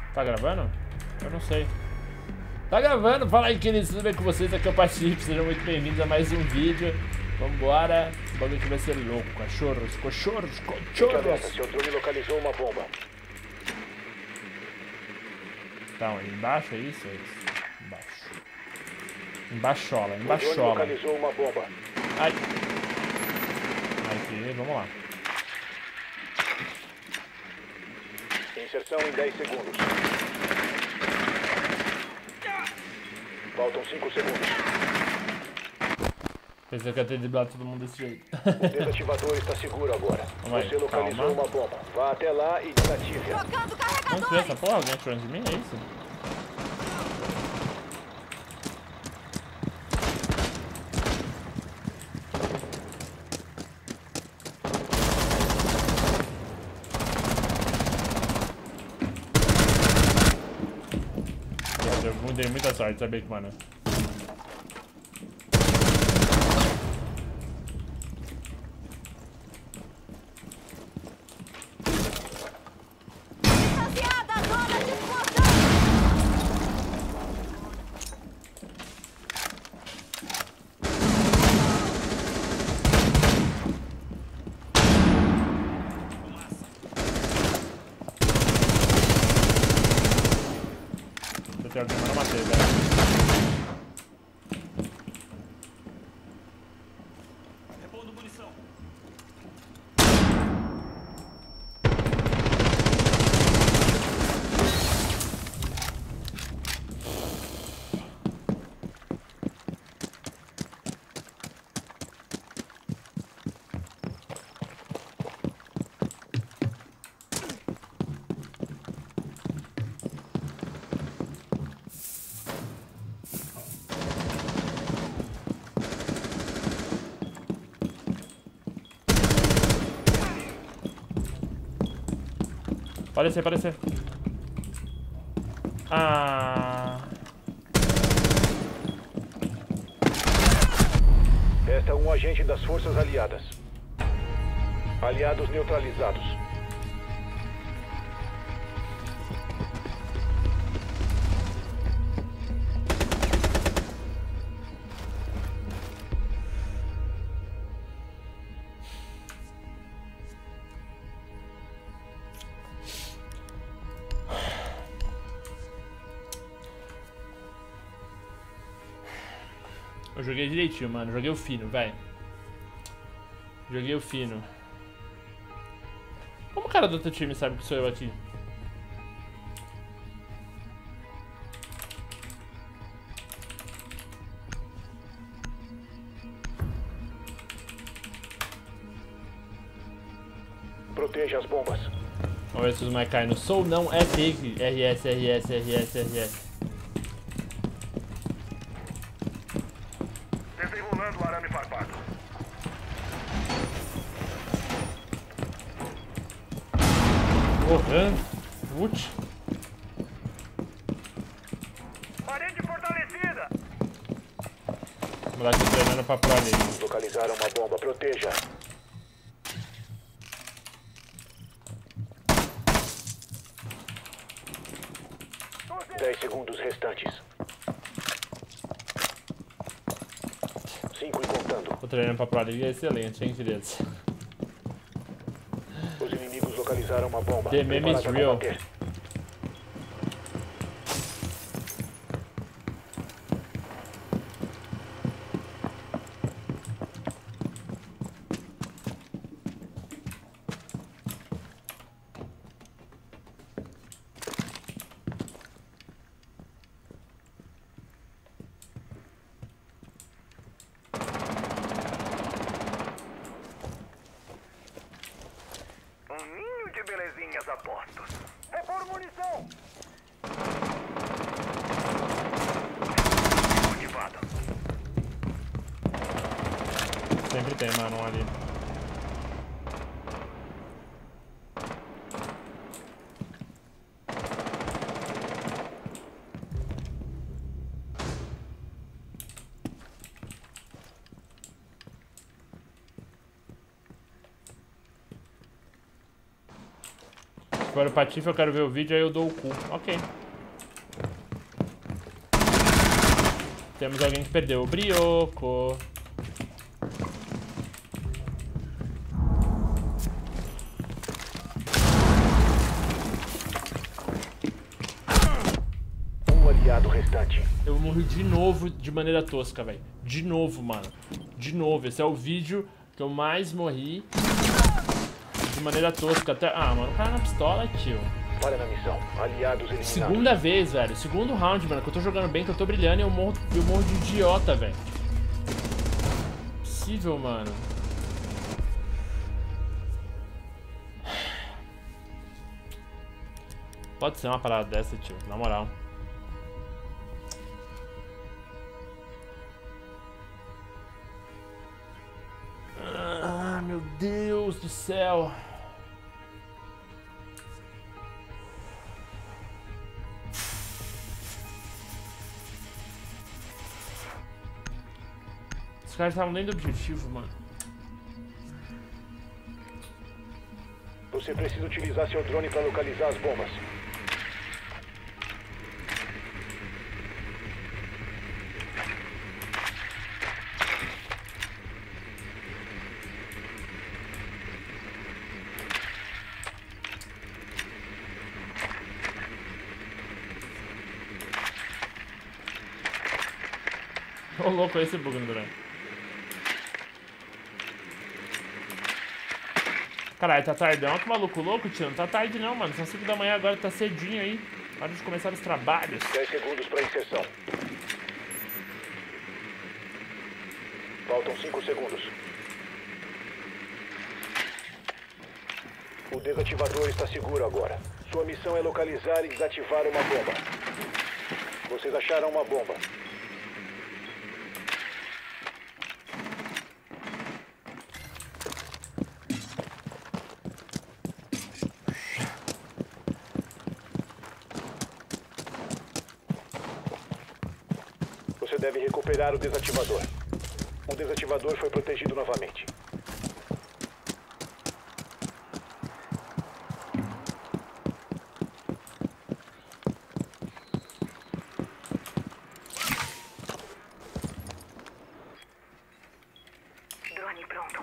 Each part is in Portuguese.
Tá gravando? Eu não sei. Tá gravando? Fala aí, queridos, tudo bem com vocês? Aqui é o Patife, sejam muito bem-vindos a mais um vídeo. Vambora, o bagulho aqui vai ser louco. Cachorros, cochorros, cochorros. Seu drone localizou uma bomba. Tá onde? Embaixo é isso? É isso. Embaixo. Embaixola, O drone embaixola. localizou uma bomba. Ai. Aqui, vamos lá. Inserção em 10 segundos. Faltam 5 segundos. Pensei que ia ter driblado todo mundo desse jeito. O desativador está seguro agora. Vamos aí, Você localizou calma. uma bomba. Vá até lá e desative. Trocando Onde carregador! foi essa porra? Alguém atirando de mim? É isso? Eu dei muita sorte, sabia que, mano. Distanciada a zona de explosão! Eu tenho alguém, mas não matei, velho. Repondo munição. Pode ser, pode ser. Ah. Esta é um agente das forças aliadas. Aliados neutralizados. Eu joguei direitinho, mano. Joguei o fino, velho. Joguei o fino. Como o cara do outro time sabe que sou eu aqui? Proteja as bombas. Vamos ver se os moleques caem no Sou não é fake. RS, RS, RS, RS. Desenrolando o arame farpado. Putz. Parede fortalecida. O moleque tá treinando pra pro ali. Localizaram uma bomba. Proteja. Dez segundos restantes. 5 e contando. Tô treinando pra pro ali. É excelente, hein, queridos? Os inimigos localizaram uma bomba. The meme is Preparada a real. combater. Ninho de belezinhas a postos. Repor munição! Motivado. Sempre tem, mano, um ali. Se for o Patife, eu quero ver o vídeo, aí eu dou o cu. Ok. Temos alguém que perdeu o brioco. Um aliado restante. Eu morri de novo de maneira tosca, velho. De novo, mano. De novo. Esse é o vídeo que eu mais morri de maneira tosca. Até... Ah, mano, o cara na pistola, tio. Falha na missão. Aliados eliminados. Segunda vez, velho. Segundo round, mano, que eu tô jogando bem, que eu tô brilhando e eu morro de idiota, velho. Impossível, mano. Pode ser uma parada dessa, tio. Na moral. Ah, meu Deus do céu. Os caras estavam dentro do objetivo, mano. Você precisa utilizar seu drone para localizar as bombas. Ô louco, esse bug no drone. Caralho, tá tardão. Que maluco louco, tio. Não tá tarde não, mano. São 5 da manhã agora, tá cedinho aí. Hora de começar os trabalhos. 10 segundos para inserção. Faltam 5 segundos. O desativador está seguro agora. Sua missão é localizar e desativar uma bomba. Vocês acharam uma bomba. Você deve recuperar o desativador. O desativador foi protegido novamente. Drone pronto.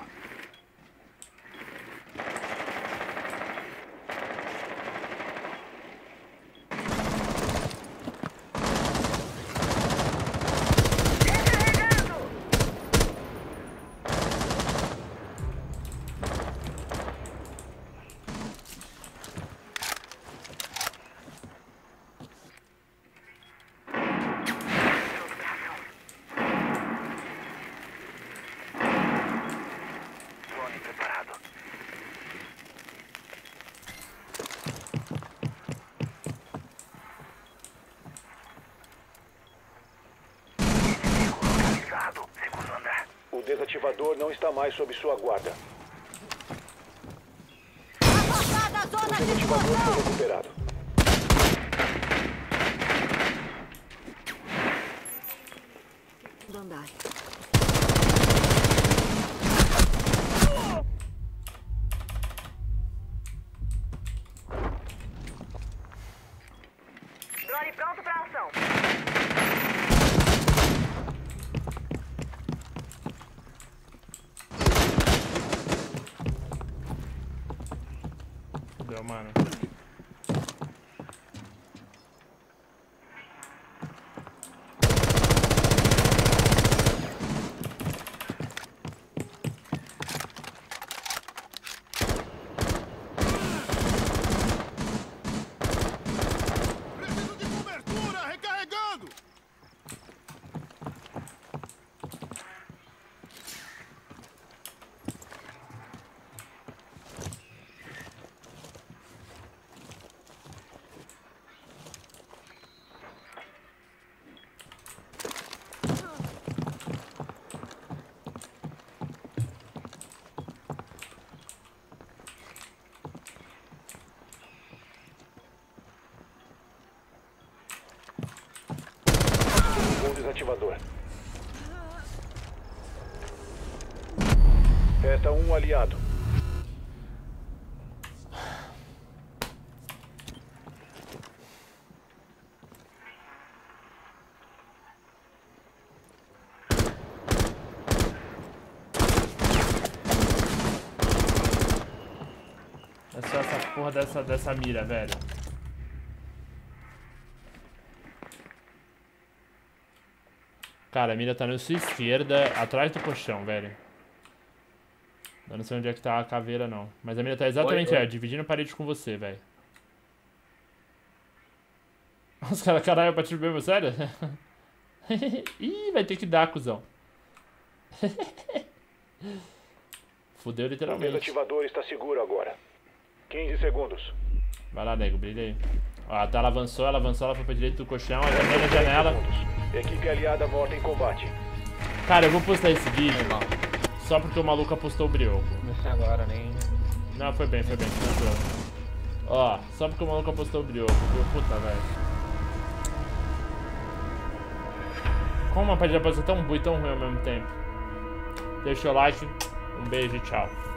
Drone preparado. Localizado. Segundo andar. O desativador não está mais sob sua guarda. Afastada a O zona de desativador explosão! foi recuperado. Do andar. Drone pronto para ação. Deu, mano. Preciso de cobertura! Recarregando! Com o desativador. Resta um aliado. porra dessa mira, velho. Cara, a mira tá na sua esquerda, atrás do colchão, velho. Eu não sei onde é que tá a caveira, não. Mas a mira tá exatamente, dividindo a parede com você, velho. Os caras, caralho, pra te mesmo, sério? Ih, vai ter que dar, cuzão. Fudeu O literalmente. desativador está seguro agora. 15 segundos. Vai lá, nego, brilha aí. Ó, tá, ela avançou, ela foi pra direita do colchão, ela tá na janela. Equipe aliada morta em combate. Cara, eu vou postar esse vídeo só porque o maluco apostou o brioco. Agora nem... Não, foi bem, tranquilo. Ó, só porque o maluco apostou o brioco, viu? Puta, velho. Como uma partida pode ser tão boa e tão ruim ao mesmo tempo? Deixa o like, um beijo e tchau.